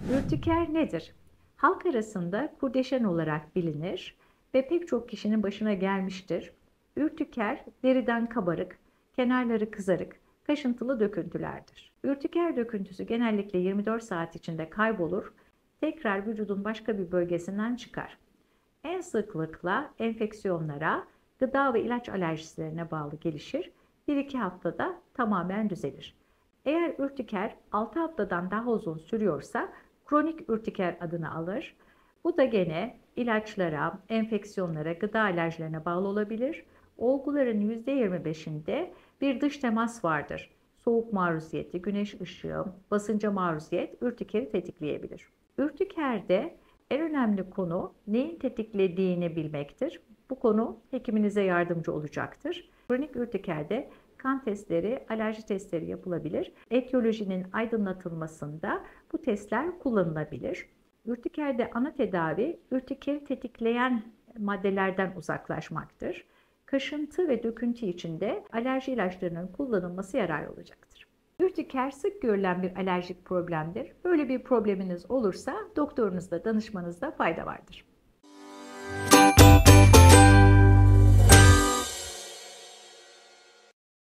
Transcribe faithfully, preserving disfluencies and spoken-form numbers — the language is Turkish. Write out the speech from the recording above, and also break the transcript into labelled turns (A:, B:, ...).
A: Ürtiker nedir? Halk arasında kurdeşen olarak bilinir ve pek çok kişinin başına gelmiştir. Ürtiker, deriden kabarık, kenarları kızarık, kaşıntılı döküntülerdir. Ürtiker döküntüsü genellikle yirmi dört saat içinde kaybolur, tekrar vücudun başka bir bölgesinden çıkar. En sıklıkla enfeksiyonlara, gıda ve ilaç alerjilerine bağlı gelişir, bir iki haftada tamamen düzelir. Eğer ürtiker altı haftadan daha uzun sürüyorsa kronik ürtiker adını alır. Bu da gene ilaçlara, enfeksiyonlara, gıda alerjilerine bağlı olabilir. Olguların yüzde yirmi beşinde bir dış temas vardır. Soğuk maruziyeti, güneş ışığı, basınca maruziyet ürtikeri tetikleyebilir. Ürtikerde en önemli konu neyin tetiklediğini bilmektir. Bu konu hekiminize yardımcı olacaktır. Kronik ürtikerde kan testleri, alerji testleri yapılabilir. Etiyolojinin aydınlatılmasında bu testler kullanılabilir. Ürtikerde ana tedavi, ürtikeri tetikleyen maddelerden uzaklaşmaktır. Kaşıntı ve döküntü için de alerji ilaçlarının kullanılması yararlı olacaktır. Ürtiker sık görülen bir alerjik problemdir. Böyle bir probleminiz olursa doktorunuzla danışmanızda fayda vardır.